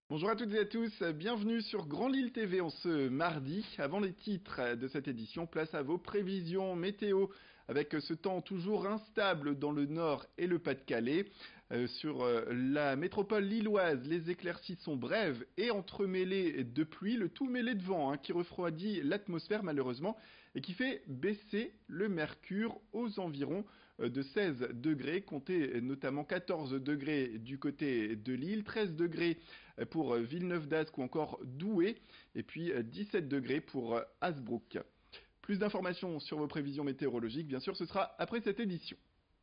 Bonjour à toutes et à tous, bienvenue sur Grand Lille TV en ce mardi. Avant les titres de cette édition, place à vos prévisions météo avec ce temps toujours instable dans le nord et le Pas-de-Calais. Sur la métropole lilloise, les éclaircies sont brèves et entremêlées de pluie, le tout mêlé de vent qui refroidit l'atmosphère malheureusement et qui fait baisser le mercure aux environs de 16 degrés, comptez notamment 14 degrés du côté de Lille, 13 degrés pour Villeneuve d'Ascq ou encore Douai, et puis 17 degrés pour Hasbrook. Plus d'informations sur vos prévisions météorologiques, bien sûr, ce sera après cette édition.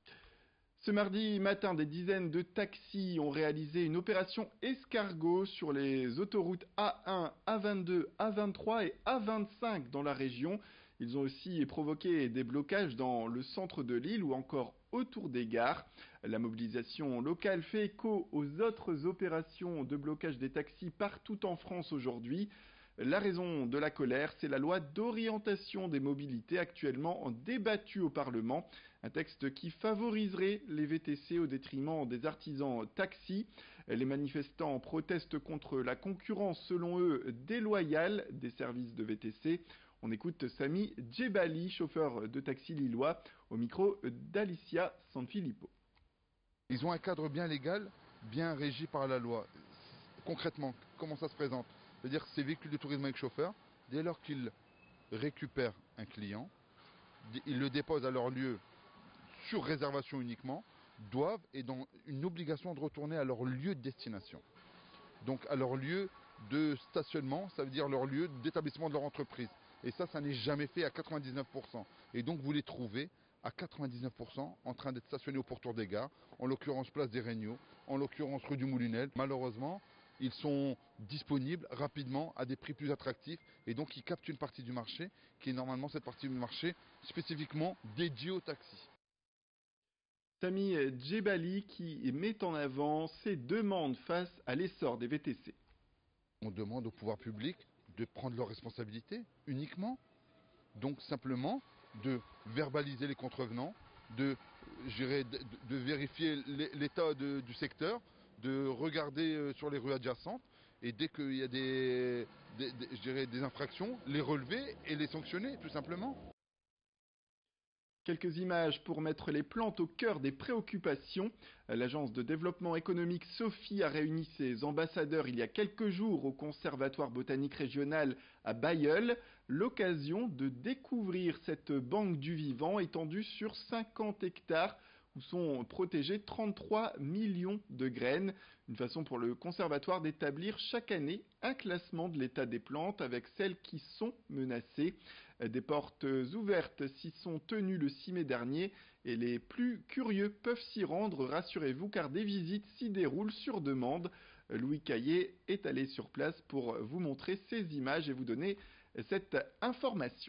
Ce mardi matin, des dizaines de taxis ont réalisé une opération escargot sur les autoroutes A1, A22, A23 et A25 dans la région. Ils ont aussi provoqué des blocages dans le centre de l'île ou encore autour des gares. La mobilisation locale fait écho aux autres opérations de blocage des taxis partout en France aujourd'hui. La raison de la colère, c'est la loi d'orientation des mobilités actuellement débattue au Parlement. Un texte qui favoriserait les VTC au détriment des artisans taxis. Les manifestants protestent contre la concurrence, selon eux, déloyale des services de VTC. On écoute Sami Djebali, chauffeur de taxi lillois, au micro d'Alicia Sanfilippo. Ils ont un cadre bien légal, bien régi par la loi. Concrètement, comment ça se présente? C'est-à-dire que ces véhicules de tourisme avec chauffeur, dès lors qu'ils récupèrent un client, ils le déposent à leur lieu sur réservation uniquement, doivent et dans une obligation de retourner à leur lieu de destination. Donc à leur lieu de stationnement, ça veut dire leur lieu d'établissement de leur entreprise. Et ça n'est jamais fait à 99%. Et donc vous les trouvez à 99% en train d'être stationnés au pourtour des gares, en l'occurrence place des Regnault, en l'occurrence rue du Moulinel. Malheureusement, ils sont disponibles rapidement à des prix plus attractifs et donc ils captent une partie du marché qui est normalement cette partie du marché spécifiquement dédiée aux taxis. Sami Djebali qui met en avant ses demandes face à l'essor des VTC. On demande au pouvoir public de prendre leurs responsabilités uniquement. Donc simplement de verbaliser les contrevenants, de vérifier l'état du secteur, de regarder sur les rues adjacentes et dès qu'il y a des infractions, les relever et les sanctionner tout simplement. Quelques images pour mettre les plantes au cœur des préoccupations. L'agence de développement économique Sophie a réuni ses ambassadeurs il y a quelques jours au Conservatoire botanique régional à Bailleul. L'occasion de découvrir cette banque du vivant étendue sur 50 hectares où sont protégées 33 millions de graines. Une façon pour le conservatoire d'établir chaque année un classement de l'état des plantes avec celles qui sont menacées. Des portes ouvertes s'y sont tenues le 6 mai dernier et les plus curieux peuvent s'y rendre, rassurez-vous, car des visites s'y déroulent sur demande. Louis Caillé est allé sur place pour vous montrer ces images et vous donner cette information.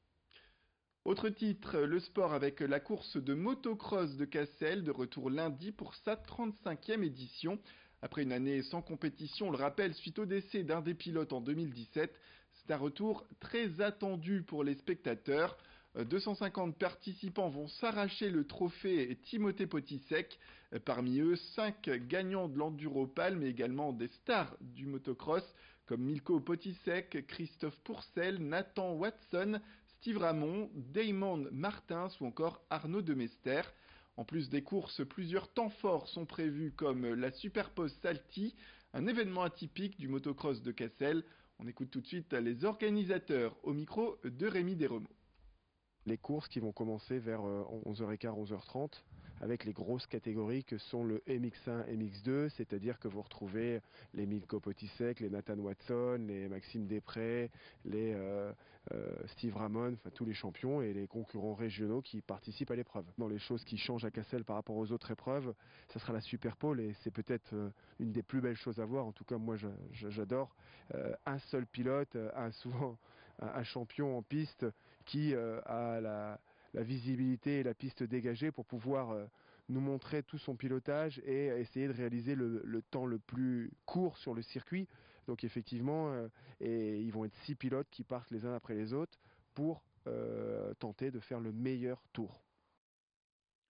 Autre titre, le sport avec la course de motocross de Cassel, de retour lundi pour sa 35e édition. Après une année sans compétition, on le rappelle, suite au décès d'un des pilotes en 2017, c'est un retour très attendu pour les spectateurs. 250 participants vont s'arracher le trophée Timothée Potisek. Parmi eux, 5 gagnants de l'Enduropal, mais également des stars du motocross comme Milko Potisek, Christophe Pourcel, Nathan Watson, Steve Ramon, Damon Martins ou encore Arnaud Demester. En plus des courses, plusieurs temps forts sont prévus comme la Superpose Salty, un événement atypique du motocross de Cassel. On écoute tout de suite les organisateurs au micro de Rémi Desremaux. Les courses qui vont commencer vers 11h15, 11h30 avec les grosses catégories que sont le MX1, MX2, c'est-à-dire que vous retrouvez les Milko Potisek, les Nathan Watson, les Maxime Després, les Steve Ramon, enfin tous les champions et les concurrents régionaux qui participent à l'épreuve. Dans les choses qui changent à Cassel par rapport aux autres épreuves, ça sera la Super Pole et c'est peut-être une des plus belles choses à voir. En tout cas, moi j'adore. Un seul pilote, souvent un champion en piste qui a la visibilité et la piste dégagée pour pouvoir nous montrer tout son pilotage et essayer de réaliser le temps le plus court sur le circuit. Donc effectivement, et ils vont être 6 pilotes qui partent les uns après les autres pour tenter de faire le meilleur tour.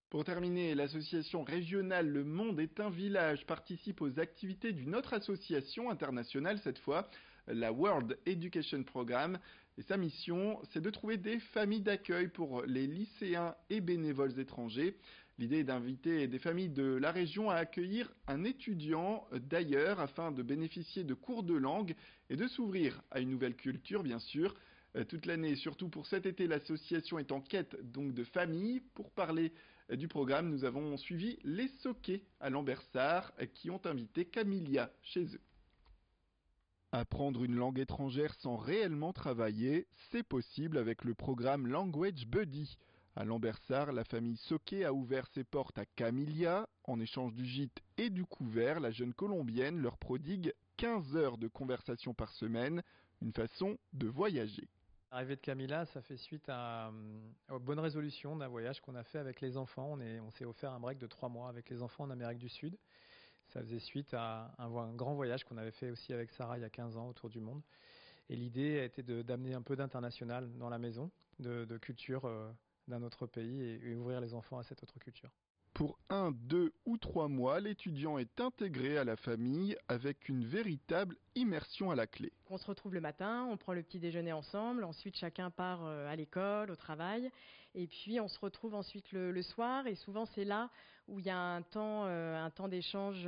Pour terminer, l'association régionale Le Monde est un village participe aux activités d'une autre association internationale cette fois, la World Education Programme. Et sa mission, c'est de trouver des familles d'accueil pour les lycéens et bénévoles étrangers. L'idée est d'inviter des familles de la région à accueillir un étudiant d'ailleurs afin de bénéficier de cours de langue et de s'ouvrir à une nouvelle culture bien sûr. Toute l'année, surtout pour cet été, l'association est en quête donc de familles. Pour parler du programme, nous avons suivi les Soquets à Lambersart qui ont invité Camilia chez eux. Apprendre une langue étrangère sans réellement travailler, c'est possible avec le programme Language Buddy. À Lambersart, la famille Soquet a ouvert ses portes à Camilia. En échange du gîte et du couvert, la jeune Colombienne leur prodigue 15 heures de conversation par semaine, une façon de voyager. L'arrivée de Camilla, ça fait suite aux bonnes résolutions d'un voyage qu'on a fait avec les enfants. On s'est offert un break de 3 mois avec les enfants en Amérique du Sud. Ça faisait suite à un grand voyage qu'on avait fait aussi avec Sarah il y a 15 ans autour du monde. Et l'idée a été d'amener un peu d'international dans la maison, de culture d'un autre pays et ouvrir les enfants à cette autre culture. Pour 1, 2 ou 3 mois, l'étudiant est intégré à la famille avec une véritable immersion à la clé. On se retrouve le matin, on prend le petit déjeuner ensemble, ensuite chacun part à l'école, au travail, et puis on se retrouve ensuite le soir, et souvent c'est là où il y a un temps d'échange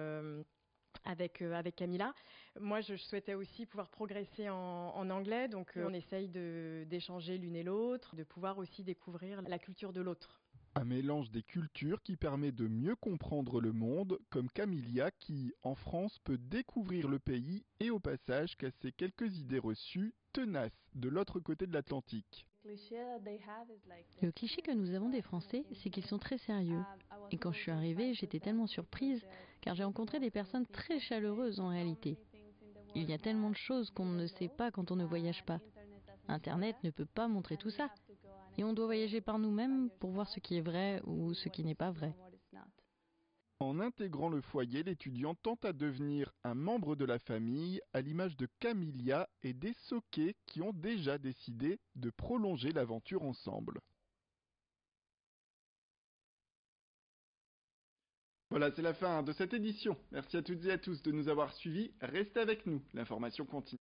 avec Camilla. Moi, je souhaitais aussi pouvoir progresser en anglais, donc on essaye d'échanger l'une et l'autre, de pouvoir aussi découvrir la culture de l'autre. Un mélange des cultures qui permet de mieux comprendre le monde, comme Camilia qui, en France, peut découvrir le pays et au passage casser quelques idées reçues tenaces de l'autre côté de l'Atlantique. Le cliché que nous avons des Français, c'est qu'ils sont très sérieux. Et quand je suis arrivée, j'étais tellement surprise, car j'ai rencontré des personnes très chaleureuses en réalité. Il y a tellement de choses qu'on ne sait pas quand on ne voyage pas. Internet ne peut pas montrer tout ça. Et on doit voyager par nous-mêmes pour voir ce qui est vrai ou ce qui n'est pas vrai. En intégrant le foyer, l'étudiant tente à devenir un membre de la famille, à l'image de Camilia et des Soquets qui ont déjà décidé de prolonger l'aventure ensemble. Voilà, c'est la fin de cette édition. Merci à toutes et à tous de nous avoir suivis. Restez avec nous, l'information continue.